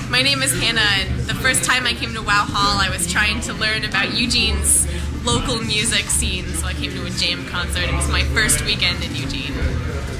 My name is Hannah, and the first time I came to Wow Hall, I was trying to learn about Eugene's local music scene, so I came to a jam concert. It was my first weekend in Eugene.